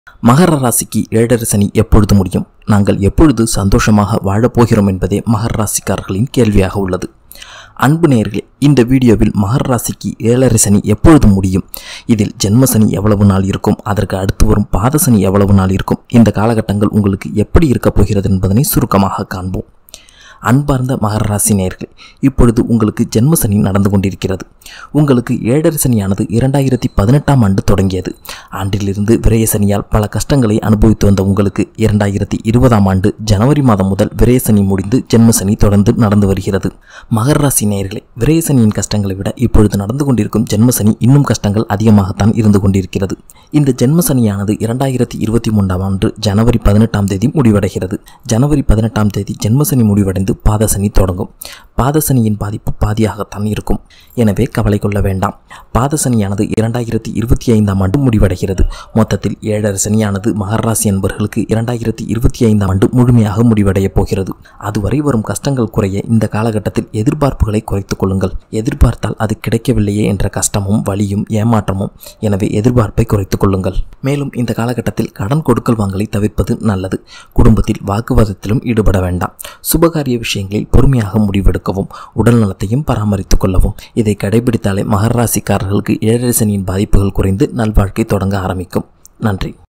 மகர ராசிக்கு 7.5 சனி எப்பொழுது முடியும்? நாங்கள் எப்பொழுது சந்தோஷமாக வாழப்போகிறோம் என்பதே மகர ராசிக்காரர்களின் கேள்வியாக உள்ளது. அன்பு நேயர்களே, இந்த வீடியோவில் மகர ராசிக்கு 7.5 சனி எப்பொழுது முடியும், இதில் ஜென்மசனி எவ்வளவு நாள் இருக்கும், அதற்கு அடுத்து வரும் பாதசனி எவ்வளவு நாள் இருக்கும், இந்த காலகட்டங்கள் உங்களுக்கு எப்படி இருக்கப் போகிறது என்பதனை சுருக்கமாக காண்போம். அன்பார்ந்த மகர ராசி நேயர்களே, இப்பொழுது உங்களுக்கு ஜென்மசனி நடந்து கொண்டிருக்கிறது. உங்களுக்கு 7.5 சனியானது 2018ஆம் ஆண்டு தொடங்கியது. ஆண்டிலிருந்து விரயசனியால் பல கஷ்டங்களை அனுபவித்து வந்த உங்களுக்கு 2020ஆம் ஆண்டு ஜனவரி மாதம் முதல் விரயசனி முடிந்து ஜென்மசனி தொடர்ந்து நடந்து வருகிறது. மகர ராசி நேயர்களே, விரயசனியின் கஷ்டங்களை விட இப்பொழுது நடந்து கொண்டிருக்கும் ஜென்மசனி இன்னும் கஷ்டங்கள் அதிகமாகத்தான் இருந்து கொண்டிருக்கிறது. இந்த ஜென்மசனியானது 2023ஆம் ஆண்டு ஜனவரி 18ஆம் தேதி முடிவடைகிறது. ஜனவரி 18ஆம் தேதி ஜென்மசனி முடிவடைந்து பாதசனி தொடங்கும். பாதசனியின் பாதிப்பு பாதியாகத்தான் இருக்கும். எனவே கவலை கொள்ள வேண்டாம். பாதசனியானது 2025ஆம் ஆண்டு முடிவடைகிறது. மொத்தத்தில் 7.5 சனியானது மகர ராசி என்பவர்களுக்கு 2025ஆம் ஆண்டு முழுமையாக முடிவடைய போகிறது. அதுவரை வரும் கஷ்டங்கள் குறைய இந்த காலகட்டத்தில் எதிர்பார்ப்புகளை குறைத்துக் கொள்ளுங்கள். எதிர்பார்த்தால் அது கிடைக்கவில்லையே என்ற கஷ்டமும் வலியும் ஏமாற்றமும். எனவே எதிர்பார்ப்பை குறைத்துக் கொள்ளுங்கள். மேலும் இந்த காலகட்டத்தில் கடன் கொடுக்கல் வாங்கலை தவிர்ப்பது நல்லது. குடும்பத்தில் வாக்குவாதத்திலும் ஈடுபட வேண்டாம். சுபகாரிய விஷயங்களில் பொறுமையாக முடிவெடுக்கவும், உடல் நலத்தையும் பராமரித்துக் கொள்ளவும். இதை கடைபிடித்தாலே மகர ராசிக்காரர்களுக்கு 7.5 சனியின் பாதிப்புகள் குறைந்து நல்வாழ்க்கை தொடங்க ஆரம்பிக்கும். நன்றி.